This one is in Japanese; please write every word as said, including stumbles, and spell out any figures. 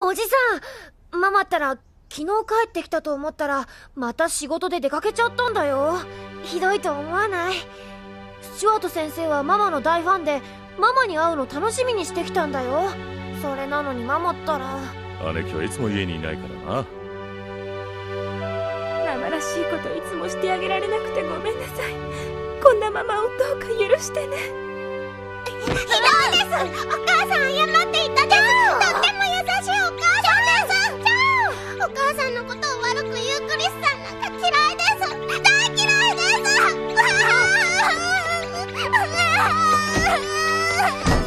おじさん、ママったら昨日帰ってきたと思ったらまた仕事で出かけちゃったんだよ。ひどいと思わない？スチュワート先生はママの大ファンでママに会うの楽しみにしてきたんだよ。それなのにママったら。 姉貴はいつも家にいないからな。 ママらしいこといつもしてあげられなくてごめんなさい。こんなママをどうか許してね。 ひどいです。お母さん謝っていたです。とっても優しいお母さんです。お母さんのことを悪く言うクリスさんなんか嫌いです。大嫌いです。